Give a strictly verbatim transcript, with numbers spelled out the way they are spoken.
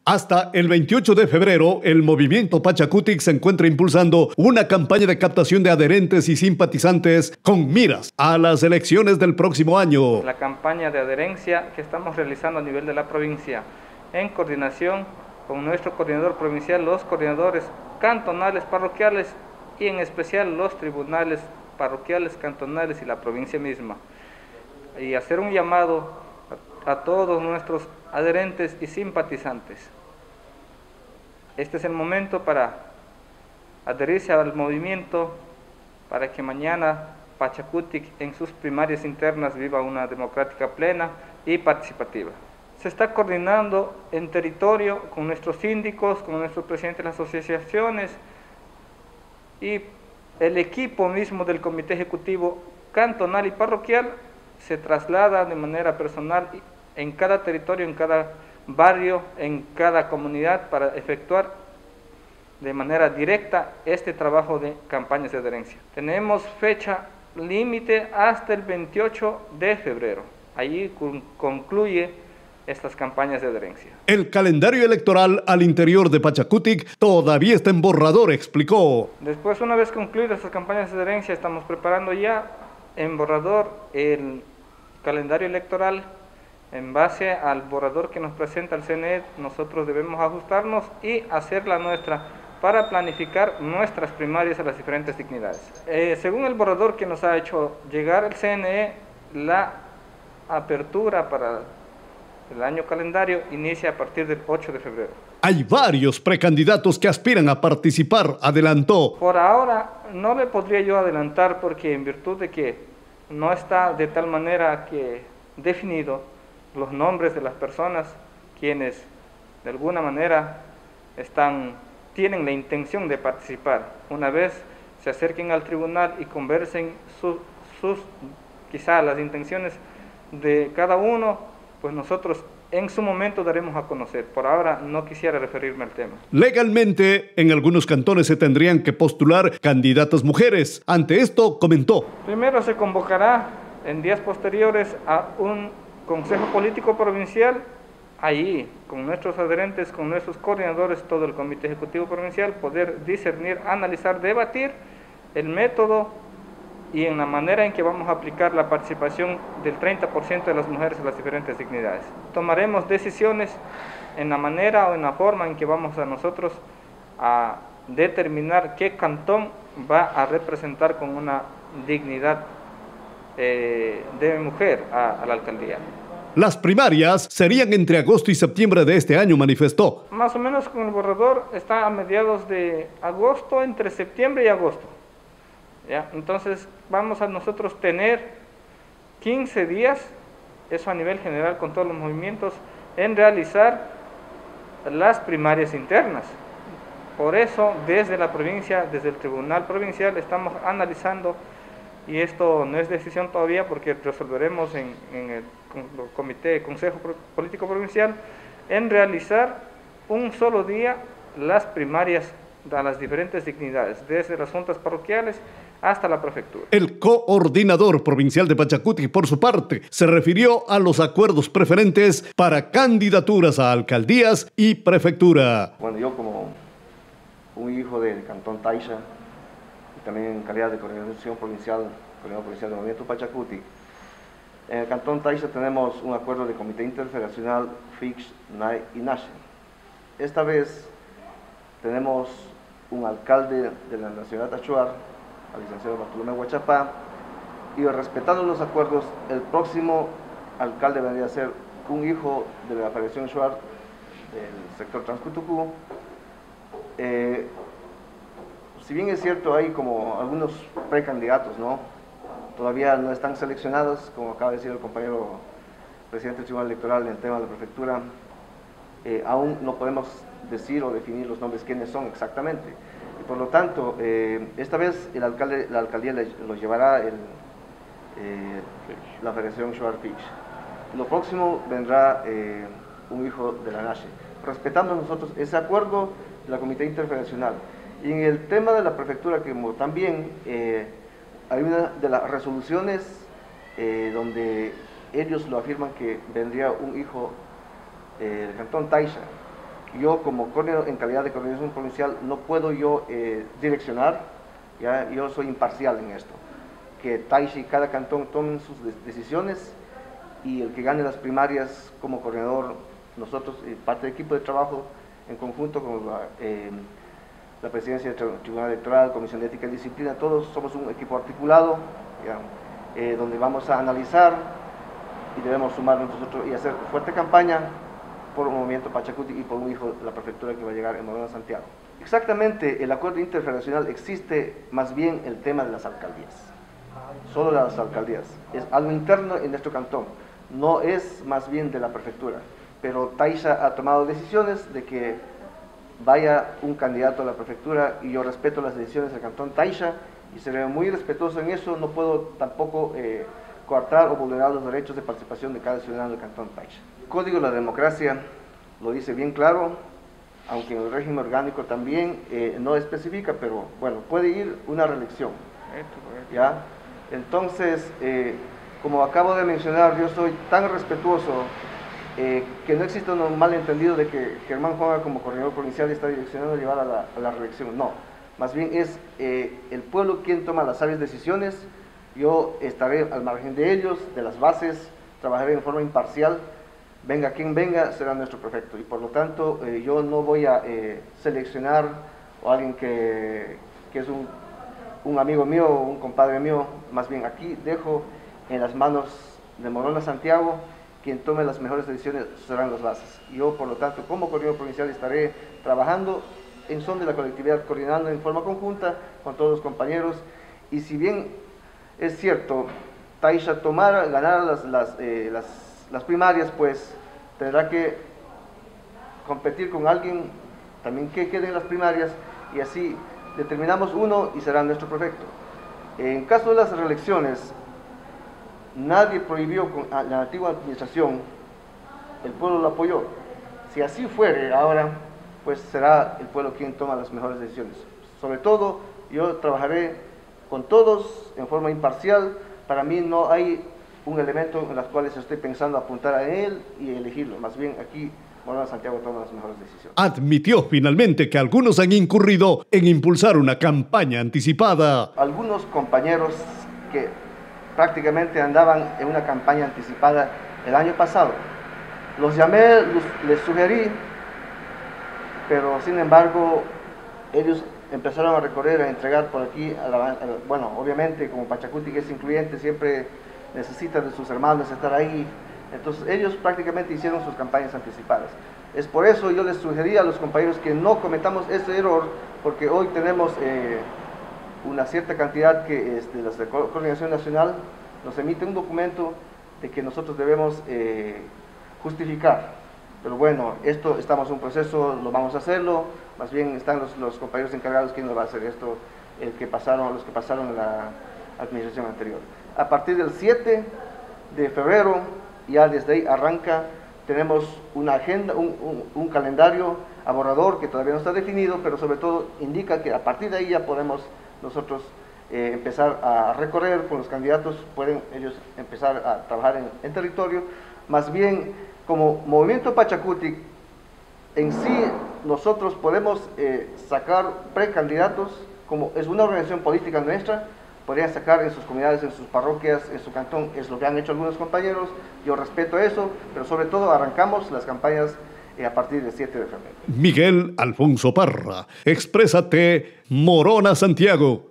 Hasta el veintiocho de febrero, el movimiento Pachakutik se encuentra impulsando una campaña de captación de adherentes y simpatizantes con miras a las elecciones del próximo año. La campaña de adherencia que estamos realizando a nivel de la provincia, en coordinación con nuestro coordinador provincial, los coordinadores cantonales, parroquiales y en especial los tribunales parroquiales, cantonales y la provincia misma. Y hacer un llamado a, a todos nuestros adherentes y simpatizantes. Este es el momento para adherirse al movimiento, para que mañana Pachakutik en sus primarias internas viva una democrática plena y participativa. Se está coordinando en territorio con nuestros síndicos, con nuestros presidentes de las asociaciones y el equipo mismo del Comité Ejecutivo Cantonal y Parroquial se traslada de manera personal en cada territorio, en cada barrio, en cada comunidad para efectuar de manera directa este trabajo de campañas de adherencia. Tenemos fecha límite hasta el veintiocho de febrero. Allí concluye estas campañas de adherencia. El calendario electoral al interior de Pachakutik todavía está en borrador, explicó. Después, una vez concluidas estas campañas de adherencia, estamos preparando ya en borrador el calendario electoral. En base al borrador que nos presenta el C N E, nosotros debemos ajustarnos y hacer la nuestra para planificar nuestras primarias a las diferentes dignidades. Eh, según el borrador que nos ha hecho llegar el C N E, la apertura para el año calendario inicia a partir del ocho de febrero. Hay varios precandidatos que aspiran a participar, adelantó. Por ahora no le podría yo adelantar porque en virtud de que no está de tal manera que definido los nombres de las personas quienes de alguna manera están, tienen la intención de participar. Una vez se acerquen al tribunal y conversen sus, sus quizá las intenciones de cada uno, pues nosotros en su momento daremos a conocer. Por ahora no quisiera referirme al tema. Legalmente, en algunos cantones se tendrían que postular candidatas mujeres. Ante esto, comentó. Primero se convocará en días posteriores a un Consejo Político Provincial, allí con nuestros adherentes, con nuestros coordinadores, todo el Comité Ejecutivo Provincial, poder discernir, analizar, debatir el método y en la manera en que vamos a aplicar la participación del treinta por ciento de las mujeres en las diferentes dignidades. Tomaremos decisiones en la manera o en la forma en que vamos a nosotros a determinar qué cantón va a representar con una dignidad eh, de mujer a, a la alcaldía. Las primarias serían entre agosto y septiembre de este año, manifestó. Más o menos con el borrador está a mediados de agosto, entre septiembre y agosto. ¿Ya? Entonces vamos a nosotros tener quince días, eso a nivel general con todos los movimientos, en realizar las primarias internas. Por eso desde la provincia, desde el Tribunal Provincial estamos analizando, y esto no es decisión todavía porque resolveremos en, en el Comité Consejo Político Provincial, en realizar un solo día las primarias a las diferentes dignidades, desde las juntas parroquiales hasta la prefectura. El coordinador provincial de Pachakutik, por su parte, se refirió a los acuerdos preferentes para candidaturas a alcaldías y prefectura. Bueno, yo como un hijo del Cantón Taisha, y también en calidad de coordinación provincial, coordinador provincial del movimiento Pachakutik, en el Cantón Taisha tenemos un acuerdo de Comité Interfederacional F I X, N A I y NASHE. Esta vez tenemos un alcalde de la Nacionalidad Achuar, al licenciado Bartolomé Huachapá, y respetando los acuerdos, el próximo alcalde vendría a ser un hijo de la Federación Achuar del sector Transcutucú. Eh, si bien es cierto, hay como algunos precandidatos, ¿no? Todavía no están seleccionados, como acaba de decir el compañero presidente del Tribunal Electoral en el tema de la prefectura, eh, aún no podemos decir o definir los nombres quiénes son exactamente. Y por lo tanto, eh, esta vez el alcalde, la alcaldía le, lo llevará el, eh, la Federación Shuar F I X. Lo próximo vendrá eh, un hijo de la NASHE, respetando nosotros ese acuerdo de la Comité Interfederacional. Y en el tema de la prefectura, que también eh, hay una de las resoluciones eh, donde ellos lo afirman que vendría un hijo eh, del Cantón Taisha, Yo como coordinador, en calidad de coordinación provincial, no puedo yo eh, direccionar, ¿ya? Yo soy imparcial en esto. Que Taisha y cada cantón tomen sus decisiones y el que gane las primarias como coordinador, nosotros, eh, parte del equipo de trabajo, en conjunto con la, eh, la presidencia del Tribunal Electoral, Comisión de Ética y Disciplina, todos somos un equipo articulado, ¿ya? Eh, donde vamos a analizar y debemos sumarnos nosotros y hacer fuerte campaña por un movimiento Pachacutic y por un hijo de la prefectura que va a llegar en Morona, Santiago. Exactamente, el acuerdo interfederacional existe más bien el tema de las alcaldías, solo las alcaldías, es algo interno en nuestro cantón, no es más bien de la prefectura, pero Taisha ha tomado decisiones de que vaya un candidato a la prefectura y yo respeto las decisiones del cantón Taisha y seré muy respetuoso en eso, no puedo tampoco eh, coartar o vulnerar los derechos de participación de cada ciudadano del cantón Taisha. El Código de la Democracia lo dice bien claro, aunque en el régimen orgánico también eh, no especifica, pero bueno, puede ir una reelección, ¿ya? Entonces, eh, como acabo de mencionar, yo soy tan respetuoso eh, que no existe un malentendido de que Germán Juanga como coordinador provincial está direccionando a llevar a la, a la reelección, no, más bien es eh, el pueblo quien toma las sabias decisiones, yo estaré al margen de ellos, de las bases, trabajaré en forma imparcial, venga quien venga, será nuestro prefecto. Y por lo tanto, eh, yo no voy a eh, seleccionar a alguien que, que es un, un amigo mío o un compadre mío. Más bien aquí dejo en las manos de Morona, Santiago, quien tome las mejores decisiones serán las bases. Yo, por lo tanto, como coordinador provincial estaré trabajando en son de la colectividad, coordinando en forma conjunta con todos los compañeros. Y si bien es cierto, Taisha tomara, ganara las, las, eh, las las primarias, pues tendrá que competir con alguien también que quede en las primarias y así determinamos uno y será nuestro prefecto. En caso de las reelecciones, nadie prohibió con la antigua administración, el pueblo lo apoyó. Si así fuere ahora, pues será el pueblo quien toma las mejores decisiones. Sobre todo, yo trabajaré con todos en forma imparcial. Para mí no hay un elemento en los cuales estoy pensando apuntar a él y elegirlo. Más bien aquí Morona, Santiago toma las mejores decisiones. Admitió finalmente que algunos han incurrido en impulsar una campaña anticipada. Algunos compañeros que prácticamente andaban en una campaña anticipada el año pasado, los llamé, los, les sugerí, pero sin embargo ellos empezaron a recorrer, a entregar por aquí, a la, a la, bueno, obviamente como Pachacutic es incluyente, siempre necesitan de sus hermanos estar ahí, entonces ellos prácticamente hicieron sus campañas anticipadas. Es por eso yo les sugerí a los compañeros que no cometamos ese error, porque hoy tenemos eh, una cierta cantidad que es de la Coordinación Nacional, nos emite un documento de que nosotros debemos eh, justificar. Pero bueno, esto estamos en un proceso, lo vamos a hacerlo, más bien están los, los compañeros encargados quién lo va a hacer esto, el que pasaron, los que pasaron en la administración anterior. A partir del siete de febrero, ya desde ahí arranca, tenemos una agenda, un, un, un calendario aborrador que todavía no está definido, pero sobre todo indica que a partir de ahí ya podemos nosotros eh, empezar a recorrer con los candidatos, pueden ellos empezar a trabajar en, en territorio. Más bien, como Movimiento Pachacutic, en sí nosotros podemos eh, sacar precandidatos, como es una organización política nuestra, podrían sacar en sus comunidades, en sus parroquias, en su cantón, es lo que han hecho algunos compañeros, yo respeto eso, pero sobre todo arrancamos las campañas eh, a partir del siete de febrero. Miguel Alfonso Parra, Exprésate, Morona, Santiago.